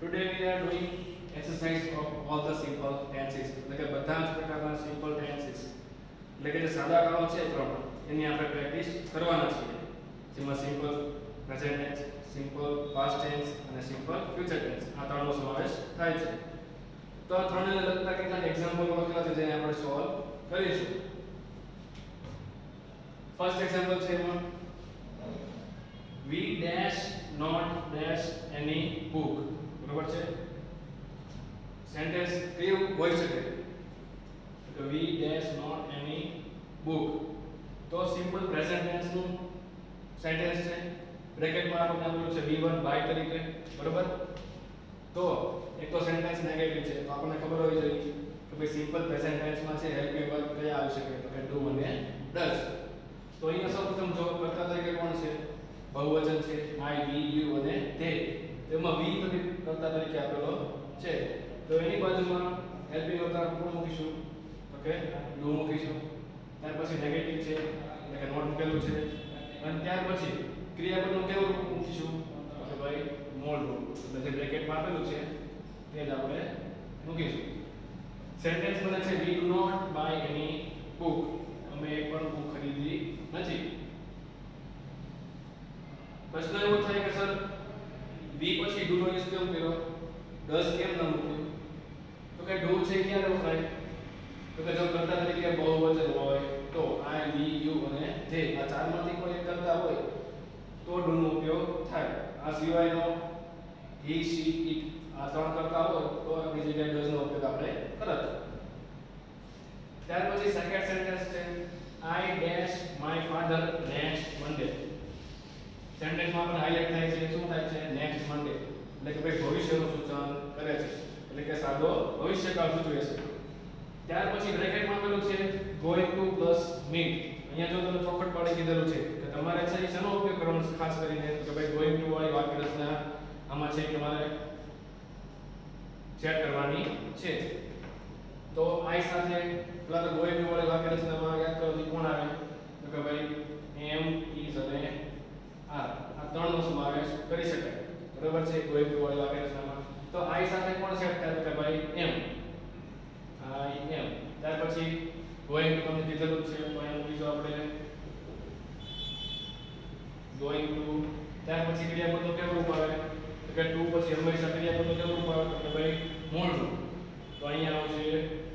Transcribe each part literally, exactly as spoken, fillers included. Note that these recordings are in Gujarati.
Today we are doing exercise of all the simple tenses. એટલે કે બધા જ પ્રકારના simple tenses. એટલે કે જે સાદા કાળો છે ત્રણ એની આપણે પ્રેક્ટિસ કરવાના છીએ. જેમાં simple present tense, simple past tense અને simple future tense. આ ત્રણનો સમાવેશ થાય છે. તો આ ત્રણને લગતા કેટલાક એક્ઝામ્પલ લખેલા છે જેને આપણે સોલ્વ કરીશું. ફર્સ્ટ એક્ઝામ્પલ છે એમાં we dash not dash any book. બરાબર છે. સેન્ટેન્સ કેવું હોઈ શકે તો we dash not any book. તો સિમ્પલ પ્રેઝન્ટ ટેન્સ નું સેન્ટેન્સ છે. બ્રેકેટમાં આપણે આપેલું છે we one by તરીકે. બરાબર. તો એક તો સેન્ટેન્સ નેગેટિવ છે તો આપણને ખબર હોવી જોઈએ કે ભાઈ સિમ્પલ પ્રેઝન્ટ ટેન્સમાં છે હેલ્પિંગ વર્બ કયા આવી શકે તો કે do અને does. તો અહીંયા સૌપ્રથમ જો કર્તા તરીકે કોણ છે બહુવચન છે I we you અને they. તેમાં we તરીકે કર્તા તરીકે આપેલો છે તો એની બાજુમાં હેલ્પિંગ વર્બ કોણ મૂકીશું તો કે do મૂકીશું. ત્યાર પછી નેગેટિવ છે એટલે કે નોટ મૂકેલું છે અને ત્યાર પછી ક્રિયાપદનું કેવું રૂપ મૂકીશું તો કે ભાઈ મૂળ રૂપ એટલે જે બ્રેકેટમાં આપેલું છે તે જ આપણે મૂકીશું. સેન્ટેન્સ બને છે we do not buy any book. અમે એક પણ બુક ખરીદી નથી. પ્રશ્ન એવો થાય કે સર we પછી do નો યુઝ કેમ કર્યો does કેમ ન મૂક્યું તો કે do છે ક્યારે વપરાય તો કે જો કર્તા તરીકે બહુવચન હોય તો I we you અને they આ ચારમાંથી કોઈ એક કર્તા હોય તો do નો ઉપયોગ થાય. આ સિવાયનો he she it આ ત્રણ કર્તા હોય તો આપણી જગ્યાએ does નો ઉપયોગ આપણે કરત. ત્યાર પછી સેકન્ડ સેન્ટેન્સ છે I dash my father next Monday. સેન્ટેન્સમાં આપણે હાઇલાઇટ થાય છે શું થાય છે next Monday એટલે કે ભાઈ ભવિષ્યનું સૂચન કરે છે એટલે કે સાદો ભવિષ્યકાળ સૂચવે છે. ત્યાર પછી બ્રેકેટમાં આપેલું છે going to plus meet. અહીંયા જો તમને ચોખવટ પાડી કીધેલું છે કે તમારે છે એ શેનો ઉપયોગ કરવાનો છે ખાસ કરીને કે ભાઈ going to વાળી વાક્ય રચના આમાં છે તમારે સેટ કરવાની છે. તો I સાથે પેલા તો going to વાળી વાક્ય રચનામાં યાદ કરો તો કોણ આવે તો કે ભાઈ am is અને are આ ત્રણનો સમાવેશ કરી શકાય. બરાબર છે going to વાળી વાક્ય રચનામાં તો I સાથે કોણ સેટ થાય તો કે ભાઈ am I am. ત્યાર પછી going to તમને કીધેલું છે તો અહીં મૂકીશું આપણે going to. ત્યાર પછી ક્રિયાપદનું કેવું રૂપ આવે તો કે to પછી હંમેશા ક્રિયાપદનું કેવું રૂપ આવે તો કે ભાઈ મૂળ રૂપ. તો અહીંયા આવશે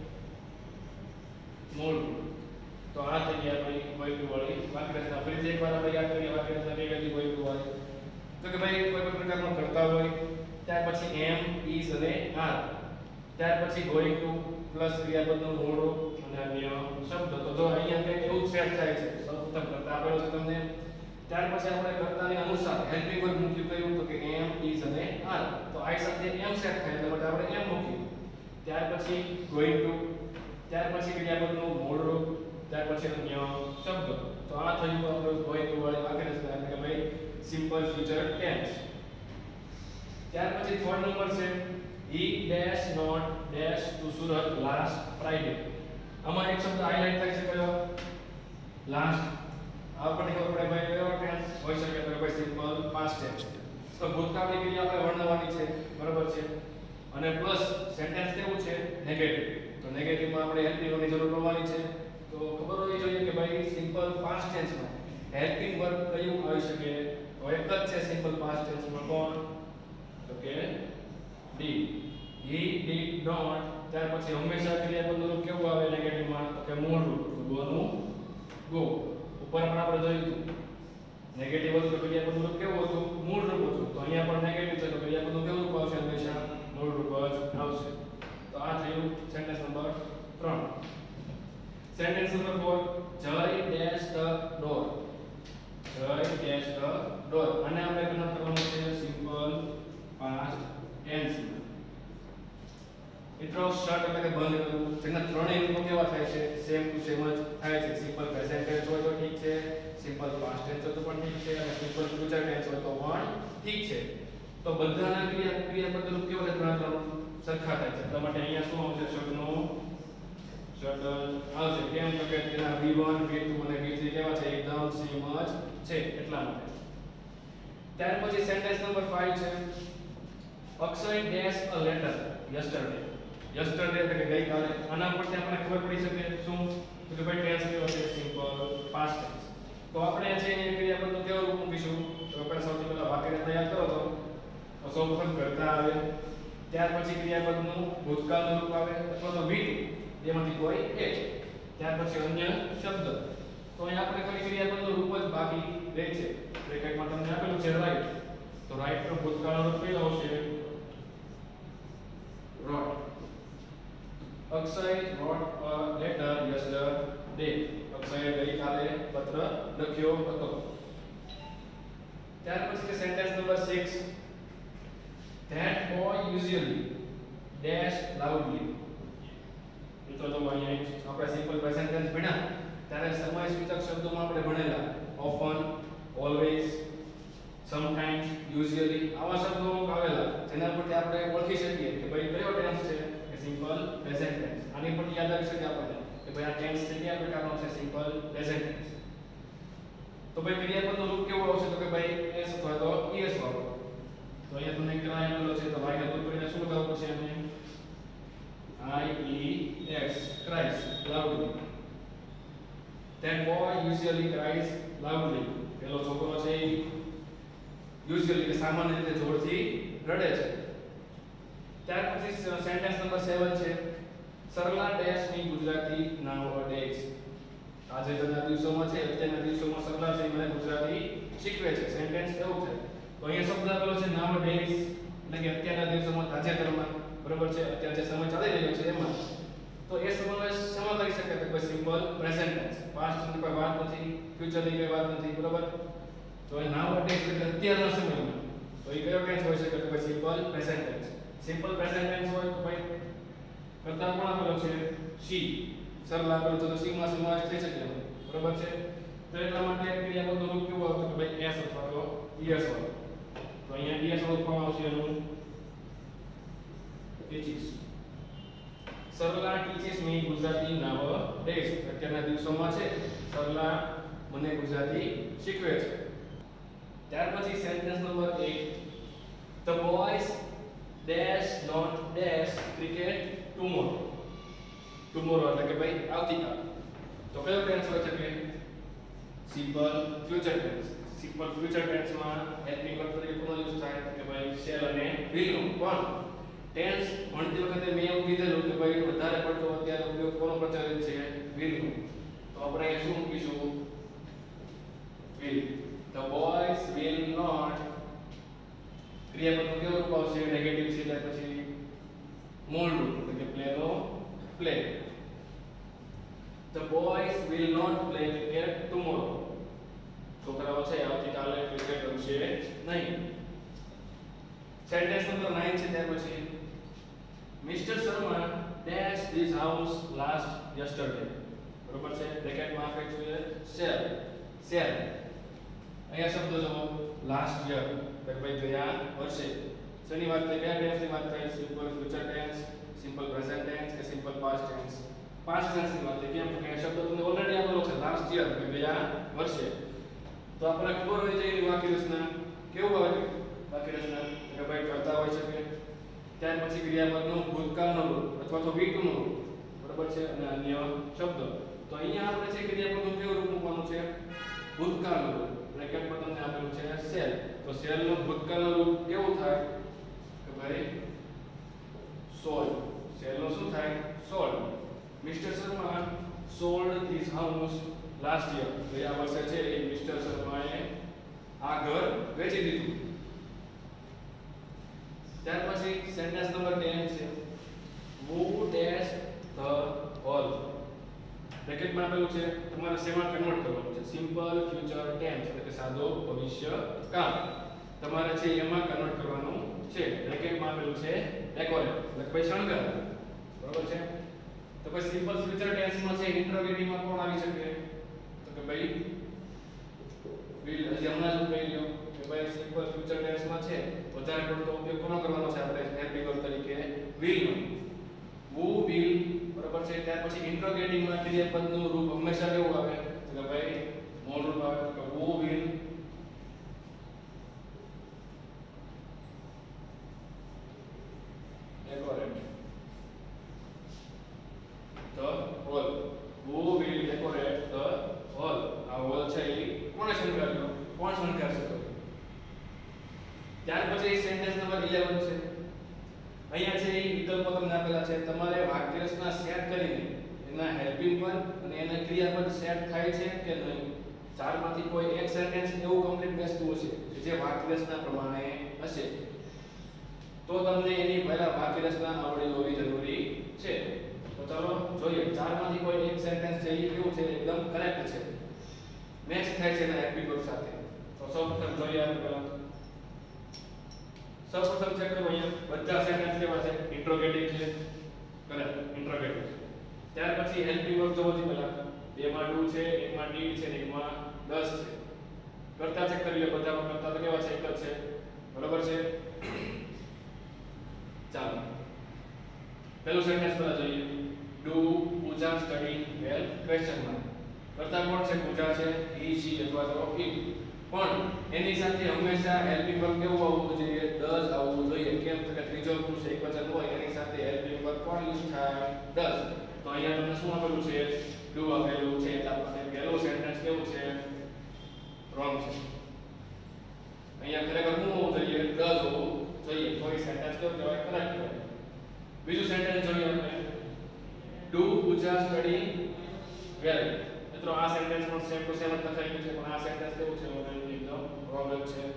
મૂળ રૂપ. તો આ થઈ ગયા આપણી going to વાળી વાક્ય રચના. ફરીથી એકવાર આપણે યાદ કરીએ વાક્ય રચના કઈ હતી going to વાળી તો કે ભાઈ કોઈ પણ પ્રકારનો કરતા હોય ત્યાર પછી am is અને are ત્યાર પછી going to પ્લસ ક્રિયાપદનું મૂળ રૂપ અને અન્ય શબ્દ. તો જો અહીંયા કંઈક એવું સેટ થાય છે સૌપ્રથમ કરતા આપેલો છે તમને ત્યાર પછી આપણે કર્તાની અનુસાર હેલ્પિંગ વર્બ મૂક્યું કયું તો કે am is અને are. તો I સાથે am સેટ થાય એટલે માટે આપણે am મૂક્યું. ત્યાર પછી going to ત્યાર પછી ક્રિયાપદનું મૂળ રૂપ ત્યાર પછી અન્ય શબ્દ. તો આ થયું આપણું going to વાળી વાક્ય રચના એટલે કે ભાઈ સિમ્પલ ફ્યુચર ટેન્સ. ત્યાર પછી થર્ડ નંબર છે he dash not dash to Surat last Friday. આમાં એક શબ્દ હાઇલાઇટ થાય છે કયો લાસ્ટ. આપણને ખબર પડે ભાઈ કયો ટેન્સ હોઈ શકે તો ભાઈ સિમ્પલ પાસ્ટ ટેન્સ. તો ભૂતકાળની ક્રિયા આપણે વર્ણવવાની છે. બરાબર છે. અને પ્લસ સેન્ટેન્સ કેવું છે નેગેટિવ. તો નેગેટિવમાં આપણે હેલ્પિંગ વર્બની જરૂર પડવાની છે. તો ખબર હોવી જોઈએ કે ભાઈ સિમ્પલ પાસ્ટ ટેન્સમાં હેલ્પિંગ વર્બ કયું આવી શકે તો એક જ છે સિમ્પલ પાસ્ટ ટેન્સમાં કોણ તો કે did. he did not ત્યાર પછી હંમેશા ક્રિયાપદનું રૂપ કેવું આવે નેગેટિવમાં તો કે મૂળ રૂપ. તો go નું go. ઉપર પણ આપણે જોયું હતું નેગેટિવ હતું તો ક્રિયાપદનું રૂપ કેવું હતું મૂળ રૂપ હતું. તો અહીંયા પણ નેગેટિવ છે તો ક્રિયાપદનું કેવું રૂપ આવશે હંમેશા મૂળ રૂપ જ આવશે. તો આ થયું સેન્ટેન્સ નંબર ત્રણ. સેન્ટેન્સ નંબર ચાર Jay dash the door. Jay dash the door. આને આપણે કન્વર્ટ કરવાનું છે સિમ્પલ પાસ્ટ ટેન્સ. મિત્રો શટ એટલે કે બંધ કરવું જેના ત્રણેય રૂપો કેવા થાય છે સેમ ટુ સેમ જ થાય છે. સિમ્પલ પ્રેઝન્ટ ટેન્સ હોય તો ઠીક છે, સિમ્પલ પાસ્ટ ટેન્સ હોય તો પણ ઠીક છે અને સિમ્પલ ફ્યુચર ટેન્સ હોય તો પણ ઠીક છે. તો બધાના ક્રિયા ક્રિયાપદ રૂપ કેવા છે ત્રણ ત્રણ સરખા થાય છે. એટલા માટે અહીંયા શું આવશે શટનો શટલ આવશે. કેમ તો કે તેના v one v two અને v three કેવા છે એકદમ સેમ જ છે એટલા માટે. ત્યાર પછી સેન્ટેન્સ નંબર પાંચ છે Akshay dash a letter yesterday. Yesterday એટલે કે ગઈકાલે. આના પરથી આપણને ખબર પડી શકે શું તો કે ભાઈ ટેન્સ કેવો છે સિમ્પલ પાસ્ટ ટેન્સ. તો આપણે છે એ ક્રિયાપદનું કેવું રૂપ મૂકીશું તો આપણે સૌથી પહેલા વાક્ય તૈયાર કરો તો સૌપ્રથમ કરતા આવે, ત્યાર પછી ક્રિયાપદનું ભૂતકાળનું રૂપ આવે અથવા તો વી ટુ એમાંથી કોઈ એક, ત્યાર પછી અન્ય શબ્દ. તો અહીં આપણે ખાલી ક્રિયાપદનું રૂપ જ બાકી રહે છે. બ્રેકેટમાં તમને આપેલું છે રાઈટ, તો રાઈટ નું ભૂતકાળનું રૂપ કયું આવશે wrote. Akshay wrote a letter yesterday. અક્ષયે ગઈકાલે પત્ર લખ્યો હતો. ત્યાર પછી sentence number six, that boy usually dash loudly. મિત્રો તો અહીંયા આપણે સિમ્પલ પ્રેઝન્ટ ટેન્સ ભણ્યા ત્યારે સમય સૂચક શબ્દોમાં આપણે ભણેલા often, always, sometimes, usually આવા શબ્દો આવેલા જેના પરથી આપણે ઓળખી શકીએ કે ભાઈ કયો ટેન્સ છે કે સિમ્પલ પ્રેઝન્ટ ટેન્સ. આની પરથી યાદ આવી શકે આપણને કે ભાઈ આ ટેન્સ છે કયા પ્રકારનો છે સિમ્પલ પ્રેઝન્ટ ટેન્સ. તો ભાઈ ક્રિયાપદનું રૂપ કેવું આવશે તો કે ભાઈ એસ અથવા તો ઈએસ વાળો. તો અહીંયા તમને ક્રાય આપેલો છે તો વાય હતું કરીને શું લગાવવું પડશે એને I E S cries loudly. That boy usually cries loudly. પેલો છોકરો છે યુઝ્યુઅલી કે સામાન્ય રીતે જોરથી રડે છે. ત્યાર પછી સેન્ટેન્સ નંબર સેવન છે, સરલા ડેશ ની ગુજરાતી નાઉઅડેઝ. તાજેતરના દિવસોમાં છે અત્યારના દિવસોમાં સરલા છે મને ગુજરાતી શીખવે છે. સેન્ટેન્સ એવું છે તો અહીંયા શબ્દ આપેલો છે નાઉઅડેઝ એટલે કે અત્યારના દિવસોમાં તાજેતરમાં, બરોબર છે, અત્યારે જે સમય ચાલી રહ્યો છે એમાં. તો એ સમાવેશ શેમાં કરી શકે તો સિમ્પલ પ્રેઝન્ટ ટેન્સ. પાસ્ટ ની કોઈ વાત નથી, ફ્યુચર ની કોઈ વાત નથી, બરોબર. તો એ નાઉઅડેઝ એટલે અત્યારના સમયમાં. તો એ કયો ટેન્સ હોઈ શકે તો simple present tense. Simple present tense હોય તો ભાઈ કરતા કોણ આપેલો છે શી. સરલા આપેલો તો શી માં સમાવેશ થઈ શકે, બરોબર છે. તો એટલા માટે ક્રિયાપદનું રૂપ કેવું આવતું કે ભાઈ એસ અથવા તો ઈએસ હોય. તો અહીંયા ઈએસ વાળું ફોર્મ આવશે એનું teaches. Sarala teaches me Gujarati nowadays. અત્યારના દિવસોમાં છે સરલા મને ગુજરાતી શીખવે છે. ત્યાર પછી sentence number eight, the boys dash not dash cricket tomorrow. tomorrow એટલે કે ભાઈ આવતીકાલ. તો કયો ટેન્સ હોય છે કે simple future tense. Simple future ટેન્સમાં હેલ્પિંગ વર્બ તરીકે કોનો યુઝ થાય કે ભાઈ શેલ અને will નો. પણ ટેન્સ ભણતી વખતે મેં એવું કીધેલું કે ભાઈ વધારે પડતો અત્યારે ઉપયોગ કોનો પ્રચલિત છે will નો. તો આપણે અહીં શું મૂકીશું will. The boys will not. ક્રિયાપદનું કેવું રૂપ આવશે નેગેટિવ છે એટલે પછી મૂળ રૂપ એટલે કે પ્લે નો play. The boys will not play cricket tomorrow. છોકરાઓ છે આવતીકાલે ક્રિકેટ રમશે નહીં. સેન્ટેન્સ નંબર nine છે ત્યાર પછી mister Sharma dash this house last yesterday. બરોબર છે. બ્રેકેટમાં આપણે જોઈએ શેર શેર. અહીંયા શબ્દ જો લાસ્ટ યર એટલે ભાઈ ગયા વર્ષે. શેની વાત થાય કયા ટેન્સની વાત થાય simple future tense, simple present tense કે સિમ્પલ પાસ્ટ ટેન્સ. પાસ્ટ ટેન્સની વાત થાય કેમ કે શબ્દ તમને ઓલરેડી આપેલો છે લાસ્ટ યર એટલે ગયા વર્ષે. તો આપણને ખબર હોય છે એની વાક્ય રચના કેવું આવે વાક્ય રચના કે ભાઈ કરતા હોય શકે, ત્યાર પછી ક્રિયાપદનું ભૂતકાળનો રૂપ અથવા તો વી ટુ નો રૂપ, બરાબર છે, અને અન્ય શબ્દ. તો અહીંયા આપણે છે ક્રિયાપદનું કેવું રૂપ મૂકવાનું છે ભૂતકાળનું રૂપ. બ્રેકેટમાં તમને આપેલું છે સેલ. તો સેલ નું ભૂતકાળનું રૂપ કેવું થાય કે ભાઈ સોલ્ડ. સેલ નું શું થાય sold. Mister Sharma sold this house last year. ગયા વર્ષે છે એ મિસ્ટર શર્માએ આ ઘર વેચી દીધું. ત્યાર પછી સેન્ટેન્સ નંબર ten છે who dash the ball. બ્રેકેટમાં આપેલું છે તમારે શેમાં કન્વર્ટ કરવાનું છે સિમ્પલ ફ્યુચર ટેન્સ એટલે કે સાદો ભવિષ્ય કાળ. તમારે છે એમાં કન્વર્ટ કરવાનું છે. બ્રેકેટમાં આપેલું છે ડેકોરેટ એટલે કે ભાઈ શણગાર, બરોબર છે. તો પછી સિમ્પલ ફ્યુચર ટેન્સમાં છે ઇન્ટરોગેટિવમાં કોણ આવી શકે તો કે ભાઈ will. હજી હમણાં જ કહી લ્યો કે ભાઈ સિમ્પલ ફ્યુચર ટેન્સમાં છે વધારે પડતો ઉપયોગ કોનો કરવાનો છે આપણે હેલ્પિંગ વર્બ તરીકે will નો. who will, બરાબર છે. ત્યાર પછી ઇન્ટરોગેટિવમાં ક્રિયાપદનું રૂપ હંમેશા કેવું આવે તો કે ભાઈ મૂળ રૂપ આવે તો who will. decorate the hall. Who will decorate the hall? આ hall છે એ કોણે શણગાર્યો? કોણ શણગારશે? તો ત્યાર પછી સેન્ટેન્સ નંબર eleven છે. અહીંયા છે એ વિકલ્પો તમને આપેલા છે. તમારે વાક્ય રચના સેટ કરીને એના હેલ્પિંગ પર અને એના ક્રિયાપદ સેટ થાય છે કે નહીં. ચારમાંથી કોઈ એક સેન્ટેન્સ એવું કમ્પ્લીટ બેસતું હશે કે જે વાક્ય રચના પ્રમાણે હશે તો તમને એની પહેલા વાક્ય રચના આવડવી હોવી જરૂરી છે. તો ચાલો જોઈએ. ચારમાંથી કોઈ એક સેન્ટેન્સ છે એ કેવું છે? એકદમ કરેક્ટ છે, મેચ થાય છે એના હેલ્પિંગ વર્બ સાથે. તો સૌપ્રથમ જોઈએ આપણે પહેલા સૌપ્રથમ ચેક કરો. અહીંયા બધા સેન્ટેન્સ કેવા છે? ઇન્ટ્રોગેટિવ છે. Correct, interrogative. ત્યાર પછી હેલ્પિંગ વર્બ જોવો જોઈએ પહેલા. બે માં ડુ છે, એક માં ડીડ છે ને એક માં ડસ છે. કરતા ચેક કરી લો. બધામાં કરતા તો કેવા છે? એક જ છે. બરાબર છે. ચાલો પહેલું સેન્ટેન્સ પર જોઈએ. Do Pooja study well question mark. કરતા કોણ છે? પૂજા છે, હી શી અથવા તો ઇટ. પણ એની સાથે હંમેશા હેલ્પિંગ વર્બ કેવું આવવું જોઈએ? ડઝ આવવું જોઈએ. કેમ કે ત્રીજો પુરુષ એકવચન હોય એની સાથે હેલ્પિંગ વર્બ કોણ યુઝ થાય? ડઝ. તો અહીંયા તમને શું આપેલું છે? ડુ આપેલું છે. એટલે આપણે પહેલું સેન્ટેન્સ કેવું છે? રોંગ છે. અહીંયા ખરેખર શું હોવું જોઈએ? ડઝ હોવું જોઈએ. તો એ સેન્ટેન્સ કેવું કહેવાય? કરેક્ટ કહેવાય. બીજું સેન્ટેન્સ જોઈએ આપણે. Do Pooja study well. મિત્રો આ સેન્ટેન્સ પણ સેમ ટુ સેમ જ લખાઈ ગયું છે, પણ આ સેન્ટેન્સ કેવું છે? ઓલરેડી એકદમ રોંગ જ છે.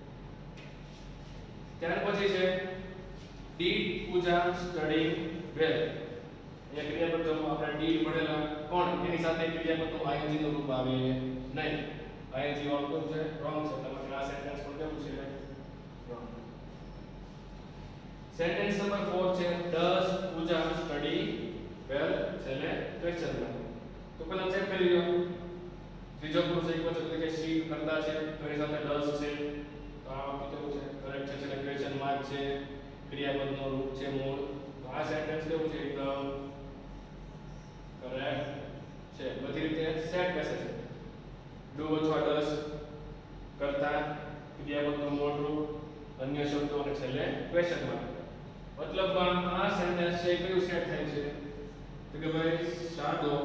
ત્યાર પછી છે ડીડ પૂજા સ્ટડી વેલ. અહીંયા ક્રિયાપદ જો આપણે ડીડ મળેલા કોણ એની સાથે ક્રિયાપદનું આઈએનજી નું રૂપ આવે નહીં. આઈએનજી વાળું કેવું છે? રોંગ છે. એટલે આ સેન્ટેન્સ પણ કેવું છે? રોંગ. સેન્ટેન્સ નંબર four છે ડઝ પૂજા સ્ટડી વેલ છેલ્લે ક્વેશ્ચન માર્ક. તો પહેલા ચેક કરી લો. ત્રીજો પુરુષ એકવચન એટલે કે શી કરતા છે તો એની સાથે ડઝ છે. તો આ કેવું છે? કરેક્ટ છે. છેલ્લે ક્વેશ્ચન માર્ક છે. ક્રિયાપદનો રૂપ છે મૂળ. તો આ સેન્ટેન્સ કેવું છે? એકદમ કરેક્ટ છે. બધી રીતે સેટ બેસે છે. ડુ અથવા ડઝ, કરતા, ક્રિયાપદનું મૂળ રૂપ, અન્ય શબ્દો અને છેલ્લે ક્વેશ્ચન માર્ક. મતલબ આ સેન્ટેન્સ છે કયું સેટ થાય છે? તો કે ભાઈ સાદો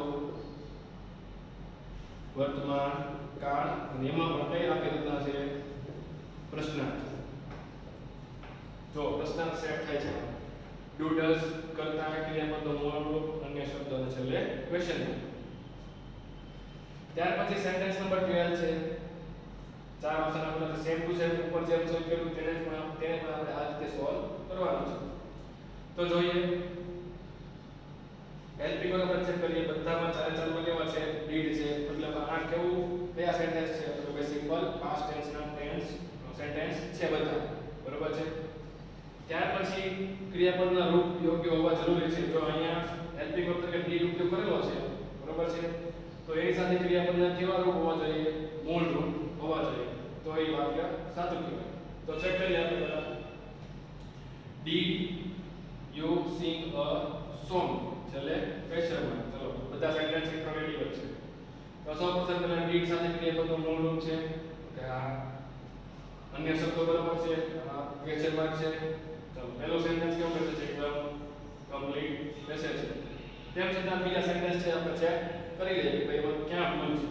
વર્તમાન કાળ અને એમાં પણ કઈ વાક્ય રચના છે? પ્રશ્નાર્થ. જો પ્રશ્નાર્થ સેટ થાય છે. ડુ ડઝ, કરતા, ક્રિયાપદનો મૂળ રૂપ, અન્ય શબ્દો અને છેલ્લે ક્વેશ્ચન માર્ક. ત્યાર પછી સેન્ટેન્સ નંબર twelve છે. ચાર ઓપ્શન આપેલા સેમ ટુ સેમ ઉપર જેમ સોલ્વ કર્યું તેને પણ તેને પણ આપણે આ રીતે સોલ્વ કરવાનું છે. તો જોઈએ હેલ્પિંગ વર્બ આપણે ચેક કરીએ. બધામાં ચારે ચારમાં કેવા છે? ડીડ છે. મતલબ આ કેવું કયા સેન્ટેન્સ છે? તો કે સિમ્પલ પાસ્ટ ટેન્સ ના ટેન્સ સેન્ટેન્સ છે બધા. બરોબર છે. ત્યાર પછી ક્રિયાપદના રૂપ યોગ્ય હોવા જરૂરી છે. જો અહીંયા હેલ્પિંગ વર્બ તરીકે ડીડ ઉપયોગ કરેલો છે, બરોબર છે, તો એની સાથે ક્રિયાપદના કેવા રૂપ હોવા જોઈએ? મૂળ રૂપ હોવા જોઈએ. તો એ વાક્ય સાચું કહેવાય. તો ચેક કરીએ આપણે પહેલા. Did you sing a song છેલ્લે ક્વેશ્ચન માર્ક. ચલો બધા સેન્ટેન્સ ઇન્ટ્રોગેટિવ છે. તો સૌપ્રથમ પહેલા ડીડ સાથે ક્રિયાપદનું મૂળ રૂપ છે કે આ અન્ય શબ્દો બરાબર છે. આ ક્વેશ્ચન માર્ક છે. ચલો પહેલો સેન્ટેન્સ કેવો બેસે છે? એકદમ કમ્પ્લીટ બેસે છે. તેમ છતાં બીજા સેન્ટેન્સ છે આપણે ચેક કરી લઈએ કે ભાઈ એમાં ક્યાં ભૂલ છે.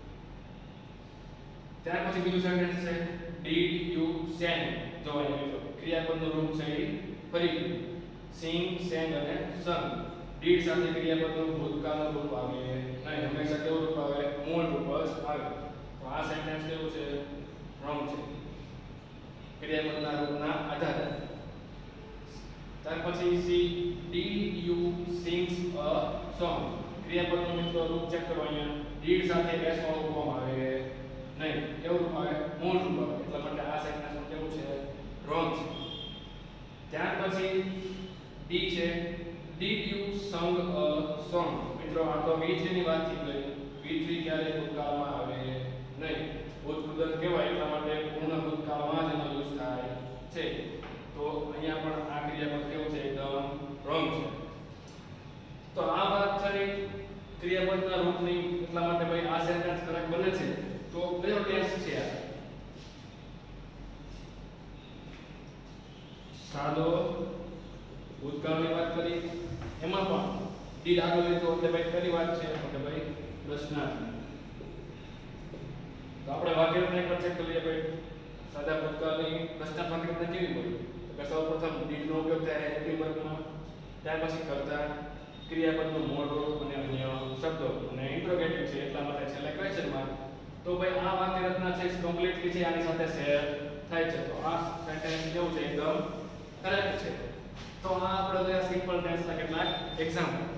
ત્યાર પછી બીજું સેન્ટેન્સ છે ડીડ યુ સેંગ. જો અહીંયા ક્રિયાપદનું રૂપ છે એ ફરી સિંગ, સેંગ અને સન. ડીડ સાથે ક્રિયાપદનું ભૂતકાળનું રૂપ આવે નહીં. હંમેશા કેવું રૂપ આવે? મૂળ રૂપ જ આવે. તો આ સેન્ટેન્સ કેવું છે? રોંગ છે. ક્રિયાપદના રૂપના આધારે. ત્યાર પછી C did you sings a song. ક્રિયાપદનું મિત્રો રૂપ ચેક કરો. અહીંયા ડીડ સાથે એસ વાળું રૂપ આવે નહીં. કેવું રૂપ આવે? મૂળ રૂપ આવે. એટલા માટે આ સેન્ટેન્સ કેવું છે? રોંગ છે. ત્યાર પછી ડી છે ડીડ યુ સંગ અ સોંગ. મિત્રો આ તો વી થ્રી ની વાત થઈ ગઈ. વી થ્રી ક્યારે ભૂતકાળમાં આવે નહીં. ભૂતપૂર્વ કહેવાય એટલા માટે પૂર્ણ ભૂતકાળમાં જ એનો યુઝ થાય છે. તો અહીંયા પણ આ ક્રિયાપદ કેવું છે? એકદમ રોંગ છે. તો આ વાત થઈ ક્રિયાપદના રૂપની. એટલા માટે ભાઈ આ સેન્ટેન્સ કરેક્ટ બને છે. તો કયો ટેન્સ છે આ? સાદો ભૂતકાળની વાત કરી, એમાં પણ ડીડ આગળ લીધો એટલે ભાઈ કઈ વાત છે એટલે ભાઈ પ્રશ્નાર્થ. તો આપણે વાક્યરચના એક ચેક કરી લઈએ ભાઈ. સાદા ભૂતકાળની પ્રશ્નાર્થ વાક્યરચના કેવી હોય? તો સૌપ્રથમ ડીડ નો ઉપયોગ થાય એક્ટિવ વર્ગમાં, ત્યાર પછી કર્તા, ક્રિયાપદનું મૂળ રૂપ અને અન્ય શબ્દો અને ઇન્ટ્રોગેટિવ છે એટલા માટે છેલ્લે ક્વેશ્ચન માર્ક. તો ભાઈ આ વાક્યરચના છે કમ્પ્લીટલી છે આની સાથે શેર થાય છે. તો આ સેન્ટેન્સ કેવું છે? એકદમ કરેક્ટ છે. તો આ આપણે સિમ્પલ ટેન્સના કેટલાક એક્ઝામ્પલ